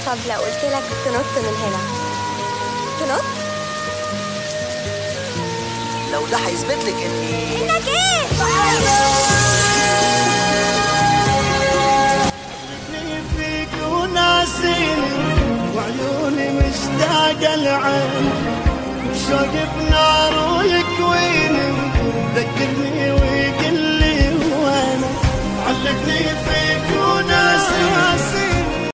طب لو قلت لك تنط من هنا تنط؟ لو ده هيثبت لك انك ايه؟ فيك وناسيني وعيوني مشتاقة العين والشوق بنار ويكويني ذكرني